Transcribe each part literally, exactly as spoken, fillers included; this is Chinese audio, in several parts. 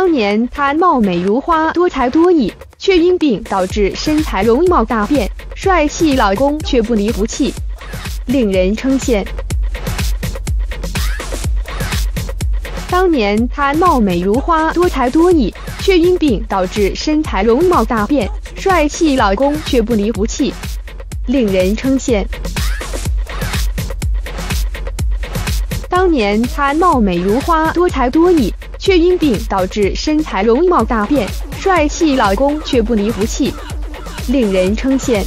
当年她貌美如花，多才多艺，却因病导致身材容貌大变，帅气老公却不离不弃，令人称羡。当年她貌美如花，多才多艺，却因病导致身材容貌大变，帅气老公却不离不弃，令人称羡。当年她貌美如花，多才多艺，却因病导致身材容貌大变，帅气老公却不离不弃，令人称羡。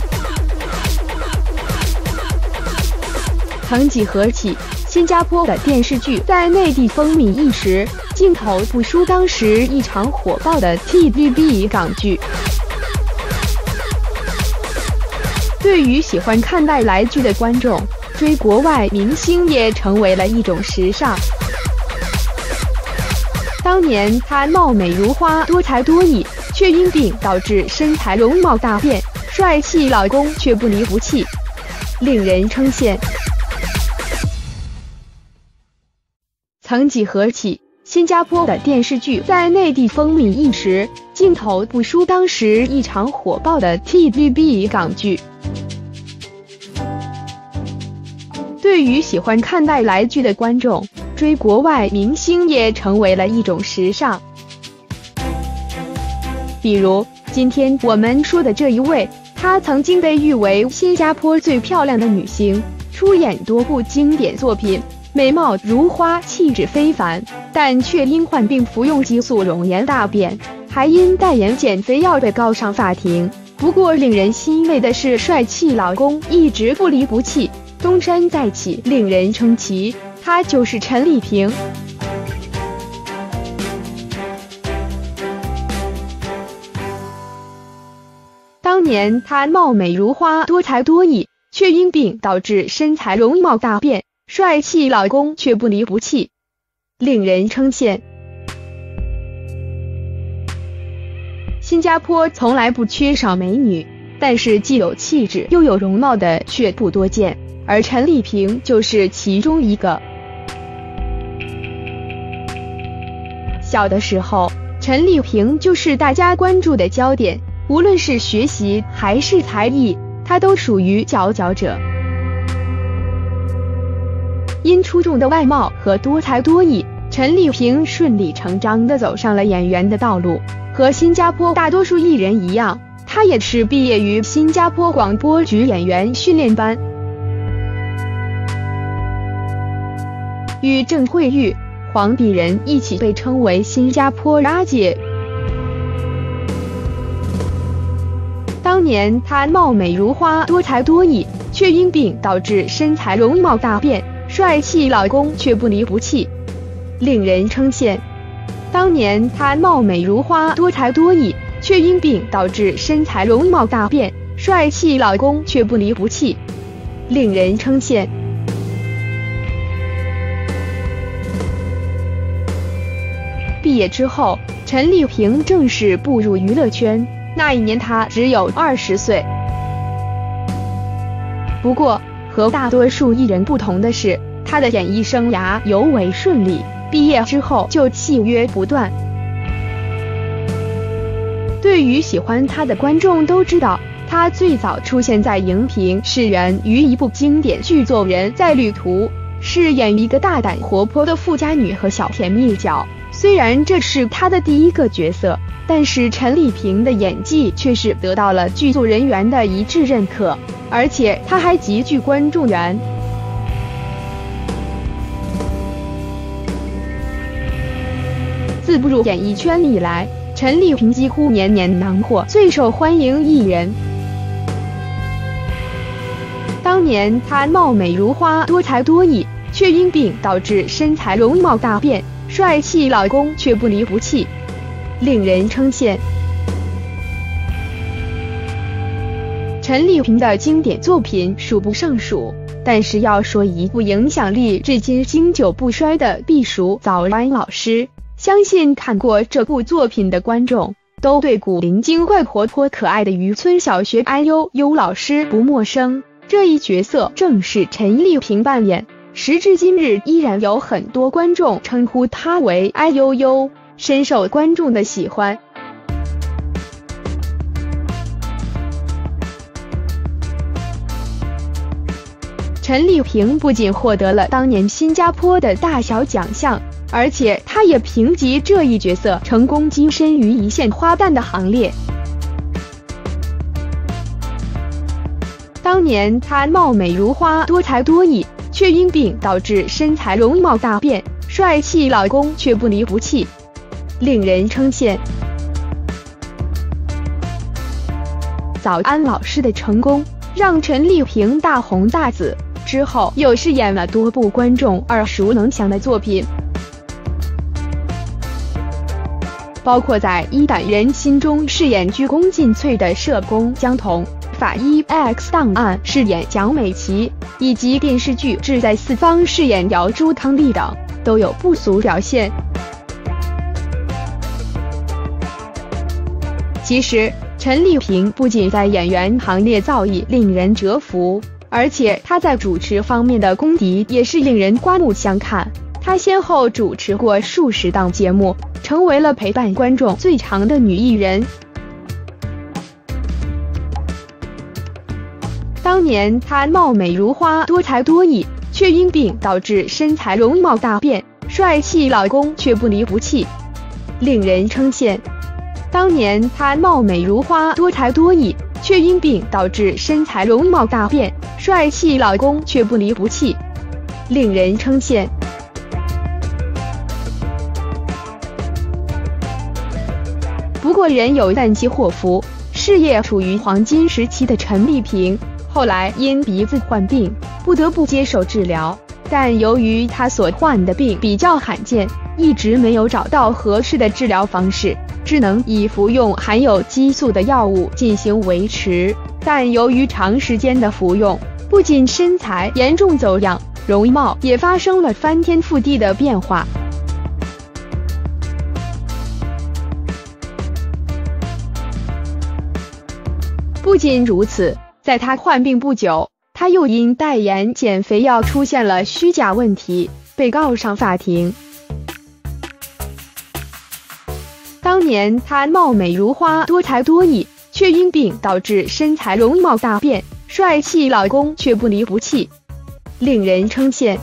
曾几何时，新加坡的电视剧在内地风靡一时，镜头不输当时一场火爆的 T V B 港剧。对于喜欢看外来剧的观众，追国外明星也成为了一种时尚。当年她貌美如花，多才多艺，却因病导致身材容貌大变，帅气老公却不离不弃，令人称羡。曾几何时，新加坡的电视剧在内地风靡一时，镜头不输当时一场火爆的 T V B 港剧。对于喜欢看外来剧的观众，追国外明星也成为了一种时尚。比如今天我们说的这一位，她曾经被誉为新加坡最漂亮的女星，出演多部经典作品，美貌如花，气质非凡，但却因患病服用激素容颜大变，还因代言减肥药被告上法庭。不过令人欣慰的是，帅气老公一直不离不弃，东山再起，令人称奇。他就是陈丽萍。当年她貌美如花，多才多艺，却因病导致身材容貌大变，帅气老公却不离不弃，令人称羡。新加坡从来不缺少美女，但是既有气质又有容貌的却不多见，而陈丽萍就是其中一个。小的时候，陈丽萍就是大家关注的焦点，无论是学习还是才艺，她都属于佼佼者。因出众的外貌和多才多艺，陈丽萍顺理成章地走上了演员的道路。和新加坡大多数艺人一样，她也是毕业于新加坡广播局演员训练班。与郑慧玉、黄碧仁一起被称为新加坡阿姐。当年她貌美如花，多才多艺，却因病导致身材容貌大变，帅气老公却不离不弃，令人称羡。当年她貌美如花，多才多艺，却因病导致身材容貌大变，帅气老公却不离不弃，令人称羡。毕业之后，陈丽萍正式步入娱乐圈，那一年她只有二十岁。不过，和大多数艺人不同的是，她的演艺生涯尤为顺利，毕业之后就契约不断。对于喜欢她的观众都知道，她最早出现在荧屏是源于一部经典剧作《人在旅途》，饰演一个大胆活泼的富家女和小甜蜜角。虽然这是她的第一个角色，但是陈丽萍的演技却是得到了剧组人员的一致认可，而且她还极具观众缘。自步入演艺圈以来，陈丽萍几乎年年囊获最受欢迎艺人。当年她貌美如花，多才多艺，却因病导致身材容貌大变，帅气老公却不离不弃，令人称羡。陈丽萍的经典作品数不胜数，但是要说一部影响力至今经久不衰的，必属《早安老师》。相信看过这部作品的观众，都对古灵精怪、活泼可爱的渔村小学哎呦呦老师不陌生。这一角色正是陈丽萍扮演，时至今日依然有很多观众称呼她为哎呦呦。 深受观众的喜欢。陈丽萍不仅获得了当年新加坡的大小奖项，而且她也凭借这一角色成功跻身于一线花旦的行列。当年她貌美如花，多才多艺，却因病导致身材容貌大变，帅气老公却不离不弃，令人称羡。早安老师的成功让陈丽萍大红大紫，之后又饰演了多部观众耳熟能详的作品，包括在《一胆人心》中饰演鞠躬尽瘁的社工江童，《法医 X 档案》饰演蒋美琪，以及电视剧《志在四方》饰演姚朱汤丽等，都有不俗表现。其实陈丽萍不仅在演员行列造诣令人折服，而且她在主持方面的功底也是令人刮目相看。她先后主持过数十档节目，成为了陪伴观众最长的女艺人。当年她貌美如花，多才多艺，却因病导致身材容貌大变，帅气老公却不离不弃，令人称羡。当年她貌美如花，多才多艺，却因病导致身材容貌大变，帅气老公却不离不弃，令人称羡。不过人有旦夕祸福，事业处于黄金时期的陈丽萍，后来因鼻子患病，不得不接受治疗，但由于她所患的病比较罕见，一直没有找到合适的治疗方式，只能以服用含有激素的药物进行维持。但由于长时间的服用，不仅身材严重走样，容貌也发生了翻天覆地的变化。不仅如此，在她患病不久，她又因代言减肥药出现了虚假问题，被告上法庭。当年她貌美如花，多才多艺，却因病导致身材容貌大变，帅气老公却不离不弃，令人称羡。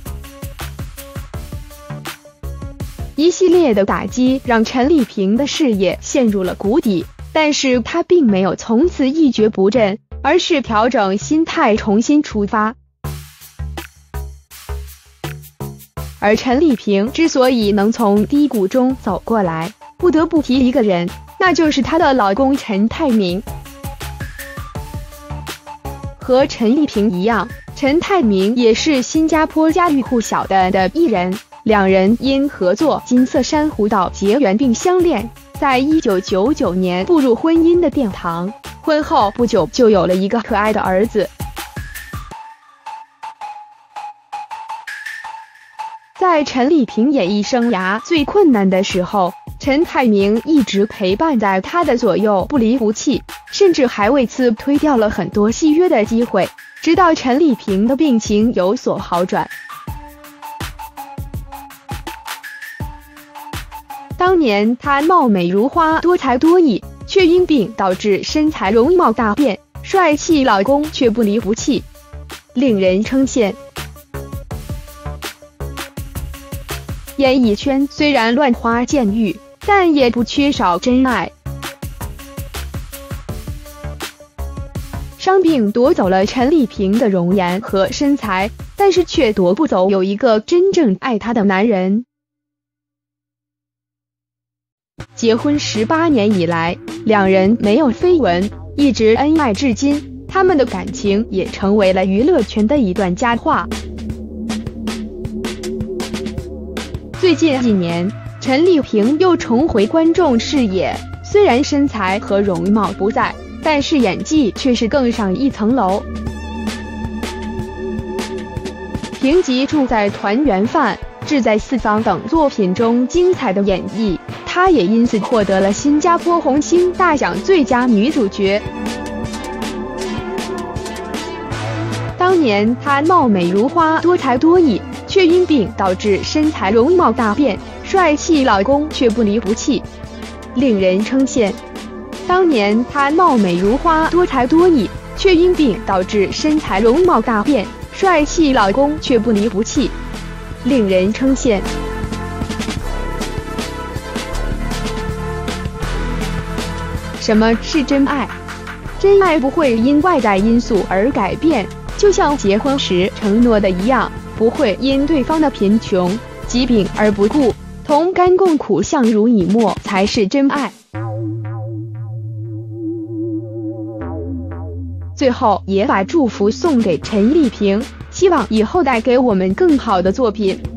一系列的打击让陈丽萍的事业陷入了谷底，但是她并没有从此一蹶不振，而是调整心态，重新出发。而陈丽萍之所以能从低谷中走过来，不得不提一个人，那就是她的老公陈泰明。和陈丽萍一样，陈泰明也是新加坡家喻户晓的的艺人，两人因合作《金色珊瑚岛》结缘并相恋，在一九九九年步入婚姻的殿堂，婚后不久就有了一个可爱的儿子。在陈丽萍演艺生涯最困难的时候，陈泰明一直陪伴在她的左右，不离不弃，甚至还为此推掉了很多戏约的机会，直到陈丽萍的病情有所好转。当年她貌美如花，多才多艺，却因病导致身材容貌大变，帅气老公却不离不弃，令人称羡。演艺圈虽然乱花渐欲，但也不缺少真爱。伤病夺走了陈丽萍的容颜和身材，但是却夺不走有一个真正爱她的男人。结婚十八年以来，两人没有绯闻，一直恩爱至今，他们的感情也成为了娱乐圈的一段佳话。最近几年，陈丽萍又重回观众视野，虽然身材和容貌不在，但是演技却是更上一层楼。凭借《住在团圆饭》《志在四方》等作品中精彩的演绎，她也因此获得了新加坡红星大奖最佳女主角。当年她貌美如花，多才多艺，却因病导致身材容貌大变， 帅气老公却不离不弃，令人称羡。当年她貌美如花，多才多艺，却因病导致身材容貌大变，帅气老公却不离不弃，令人称羡。什么是真爱？真爱不会因外在因素而改变，就像结婚时承诺的一样，不会因对方的贫穷、疾病而不顾，同甘共苦，相濡以沫才是真爱。最后也把祝福送给陈丽萍，希望以后带给我们更好的作品。